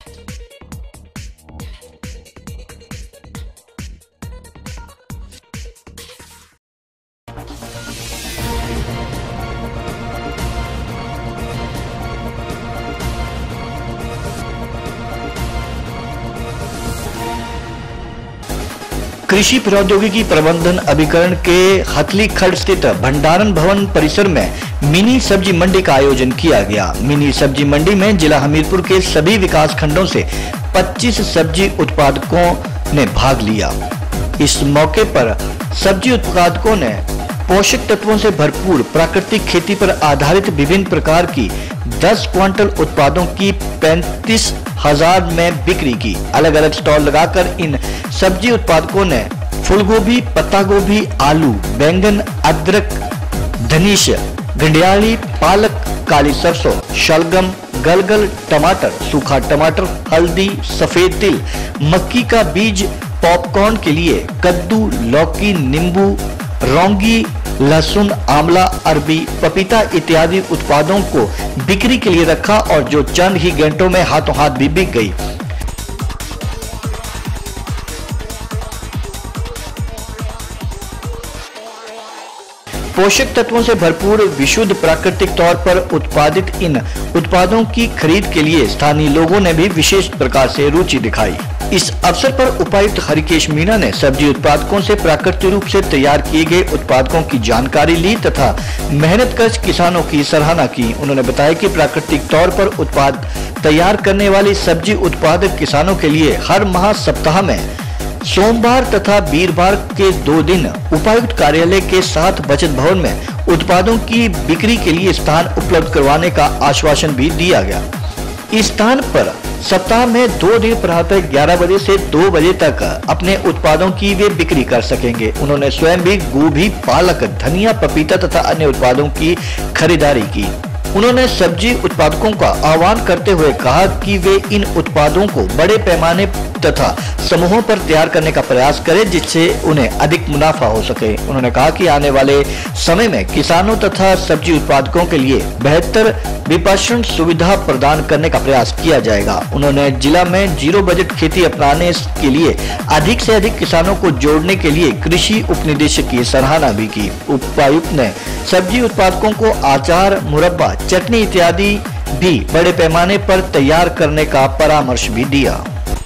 कृषि प्रौद्योगिकी प्रबंधन अभिकरण के हथली खड्ड स्थित भंडारण भवन परिसर में मिनी सब्जी मंडी का आयोजन किया गया। मिनी सब्जी मंडी में जिला हमीरपुर के सभी विकास खंडों से 25 सब्जी उत्पादकों ने भाग लिया। इस मौके पर सब्जी उत्पादकों ने पोषक तत्वों से भरपूर प्राकृतिक खेती पर आधारित विभिन्न प्रकार की 10 क्विंटल उत्पादों की 35,000 में बिक्री की। अलग अलग स्टॉल लगाकर इन सब्जी उत्पादकों ने फूलगोभी, पत्ता गोभी, आलू, बैंगन, अदरक, धनीश, गंडियाली, पालक, काली सरसों, शलगम, गलगल, टमाटर, सूखा टमाटर, हल्दी, सफेद तिल, मक्की का बीज, पॉपकॉर्न के लिए कद्दू, लौकी, नींबू, रौंगी, लहसुन, आंवला, अरबी, पपीता इत्यादि उत्पादों को बिक्री के लिए रखा और जो चंद ही घंटों में हाथों हाथ भी बिक गई। पोषक तत्वों से भरपूर विशुद्ध प्राकृतिक तौर पर उत्पादित इन उत्पादों की खरीद के लिए स्थानीय लोगों ने भी विशेष प्रकार से रुचि दिखाई। इस अवसर पर उपायुक्त हरिकेश मीणा ने सब्जी उत्पादकों से प्राकृतिक रूप से तैयार किए गए उत्पादकों की जानकारी ली तथा मेहनतकश किसानों की सराहना की। उन्होंने बताया कि प्राकृतिक तौर पर उत्पाद तैयार करने वाली सब्जी उत्पादक किसानों के लिए हर माह सप्ताह में सोमवार तथा वीरवार के 2 दिन उपायुक्त कार्यालय के साथ बचत भवन में उत्पादों की बिक्री के लिए स्थान उपलब्ध करवाने का आश्वासन भी दिया गया। इस स्थान पर सप्ताह में 2 दिन प्रातः 11 बजे से 2 बजे तक अपने उत्पादों की वे बिक्री कर सकेंगे। उन्होंने स्वयं भी गोभी, पालक, धनिया, पपीता तथा अन्य उत्पादों की खरीदारी की। उन्होंने सब्जी उत्पादकों का आह्वान करते हुए कहा कि वे इन उत्पादों को बड़े पैमाने तथा समूहों पर तैयार करने का प्रयास करें जिससे उन्हें अधिक मुनाफा हो सके। उन्होंने कहा कि आने वाले समय में किसानों तथा सब्जी उत्पादकों के लिए बेहतर विपणन सुविधा प्रदान करने का प्रयास किया जाएगा। उन्होंने जिला में जीरो बजट खेती अपनाने के लिए अधिक से अधिक किसानों को जोड़ने के लिए कृषि उपनिदेशक की सराहना भी की। उपायुक्त ने सब्जी उत्पादकों को अचार, मुरब्बा, चटनी इत्यादि भी बड़े पैमाने पर तैयार करने का परामर्श भी दिया।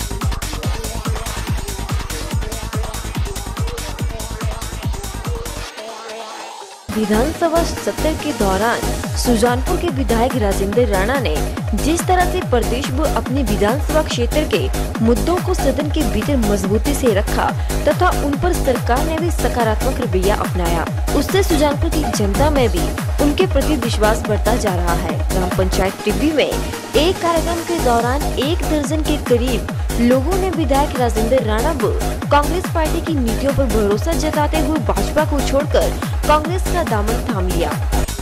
विधानसभा सत्र के दौरान सुजानपुर के विधायक राजेंद्र राणा ने जिस तरह से प्रदेश व अपने विधानसभा क्षेत्र के मुद्दों को सदन के भीतर मजबूती से रखा तथा उन पर सरकार ने भी सकारात्मक रवैया अपनाया, उससे सुजानपुर की जनता में भी उनके प्रति विश्वास बढ़ता जा रहा है। ग्राम पंचायत टिब्बी में एक कार्यक्रम के दौरान 1 दर्जन के करीब लोगों ने विधायक राजेंद्र राणा व कांग्रेस पार्टी की नीतियों पर भरोसा जताते हुए भाजपा को छोड़कर कांग्रेस का दामन थाम लिया।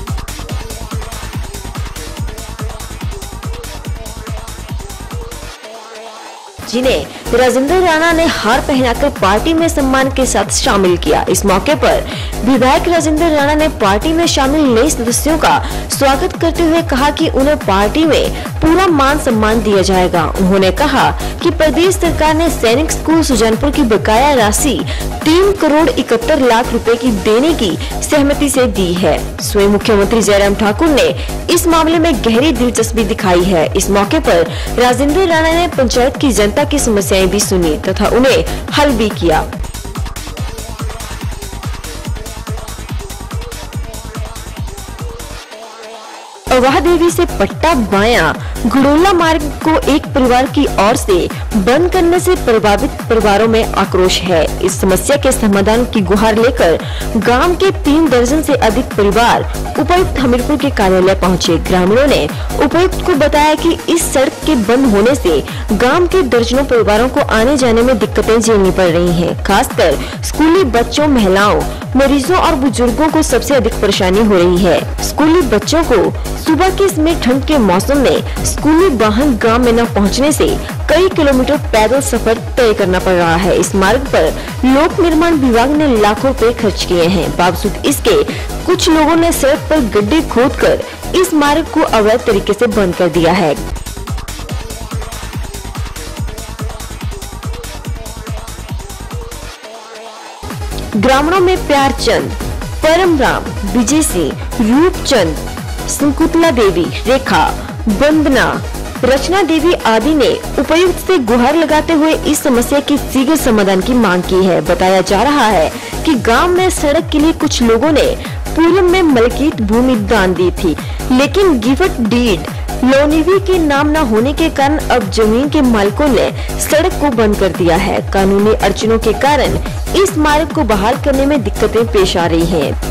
जिन्हें राजेंद्र राणा ने हार पहनाकर पार्टी में सम्मान के साथ शामिल किया। इस मौके पर विधायक राजेंद्र राणा ने पार्टी में शामिल नए सदस्यों का स्वागत करते हुए कहा कि उन्हें पार्टी में पूरा मान सम्मान दिया जाएगा। उन्होंने कहा कि प्रदेश सरकार ने सैनिक स्कूल सुजानपुर की बकाया राशि 3 करोड़ 71 लाख रुपए की देने की सहमति से दी है। स्वयं मुख्यमंत्री जयराम ठाकुर ने इस मामले में गहरी दिलचस्पी दिखाई है। इस मौके पर राजेंद्र राणा ने पंचायत की जनता की समस्याएं भी सुनी तथा उन्हें हल भी किया। अवाह देवी से पट्टा बाया घुड़ोला मार्ग को एक परिवार की ओर से बंद करने से प्रभावित परिवारों में आक्रोश है। इस समस्या के समाधान की गुहार लेकर गांव के 3 दर्जन से अधिक परिवार उपायुक्त हमीरपुर के कार्यालय पहुंचे। ग्रामीणों ने उपायुक्त को बताया कि इस सड़क के बंद होने से गांव के दर्जनों परिवारों को आने जाने में दिक्कतें झेलनी पड़ रही हैं। खासकर स्कूली बच्चों, महिलाओं, मरीजों और बुजुर्गों को सबसे अधिक परेशानी हो रही है। स्कूली बच्चों को सुबह के समय ठंड के मौसम में स्कूली वाहन गांव में न पहुंचने से कई किलोमीटर पैदल सफर तय करना पड़ रहा है। इस मार्ग पर लोक निर्माण विभाग ने लाखों रुपए खर्च किए हैं। बावजूद इसके कुछ लोगों ने सड़क पर गड्ढे खोदकर इस मार्ग को अवैध तरीके से बंद कर दिया है। ग्रामीणों में प्यारचंद, परमराम, विजय सिंह, रूपचंद, संकुतला देवी, रेखा, वंदना, रचना देवी आदि ने उपायुक्त से गुहार लगाते हुए इस समस्या की शीघ्र समाधान की मांग की है। बताया जा रहा है कि गांव में सड़क के लिए कुछ लोगों ने पूर्व में मलकीत भूमि दान दी थी, लेकिन गिफ्ट डीड लोनिवी के नाम न होने के कारण अब जमीन के मालिकों ने सड़क को बंद कर दिया है। कानूनी अड़चनों के कारण इस मार्ग को बहाल करने में दिक्कतें पेश आ रही हैं।